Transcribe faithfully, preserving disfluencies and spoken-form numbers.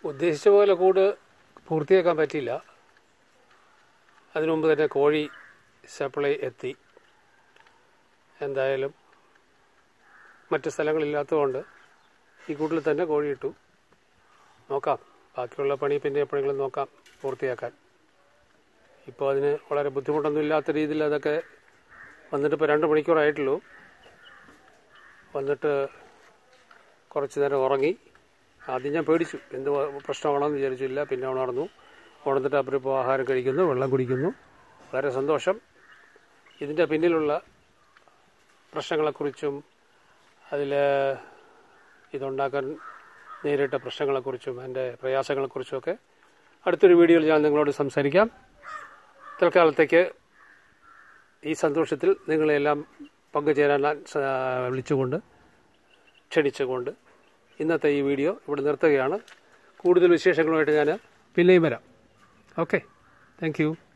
ഉദ്ദേശിച്ച പോലെ കൂട് പൂർത്തിയാക്കാൻ പറ്റിയില്ല. അതിനു മുമ്പ് തന്നെ കോഴി സപ്ലൈ എത്തി. എന്തായാലും മറ്റ് സ്ഥലങ്ങളില്ലാത്തതുകൊണ്ട് ഈ കൂട്ടിൽ തന്നെ കോഴി ഇട്ടു. നോക്കാം, ബാക്കിയുള്ള പണി പിന്നെ എപ്പോഴെങ്കിലും നോക്കാം പൂർത്തിയാക്കാൻ. ഇപ്പോൾ അതിന് വളരെ ബുദ്ധിമുട്ടൊന്നും ഇല്ലാത്ത രീതിയിൽ അതൊക്കെ വന്നിട്ട് ഇപ്പോൾ രണ്ട് മണിക്കൂറായിട്ടുള്ളൂ. വന്നിട്ട് കുറച്ച് നേരം ഉറങ്ങി. ആദ്യം ഞാൻ പേടിച്ചു, എന്ത് പ്രശ്നമാണെന്ന് വിചാരിച്ചില്ല. പിന്നെ ഉണർന്നു. ഉണർന്നിട്ട് അവരിപ്പോൾ ആഹാരം കഴിക്കുന്നു, വെള്ളം കുടിക്കുന്നു. വളരെ സന്തോഷം. ഇതിൻ്റെ പിന്നിലുള്ള പ്രശ്നങ്ങളെക്കുറിച്ചും അതിൽ ഇതുണ്ടാക്കാൻ നേരിട്ട പ്രശ്നങ്ങളെക്കുറിച്ചും എൻ്റെ പ്രയാസങ്ങളെക്കുറിച്ചുമൊക്കെ അടുത്തൊരു വീഡിയോയിൽ ഞാൻ നിങ്ങളോട് സംസാരിക്കാം. തൽക്കാലത്തേക്ക് ഈ സന്തോഷത്തിൽ നിങ്ങളെല്ലാം പങ്കുചേരാൻ വിളിച്ചുകൊണ്ട് ക്ഷണിച്ചുകൊണ്ട് ഇന്നത്തെ ഈ വീഡിയോ ഇവിടെ നിർത്തുകയാണ്. കൂടുതൽ വിശേഷങ്ങളുമായിട്ട് ഞാൻ പിന്നെയും വരാം. Okay, thank U.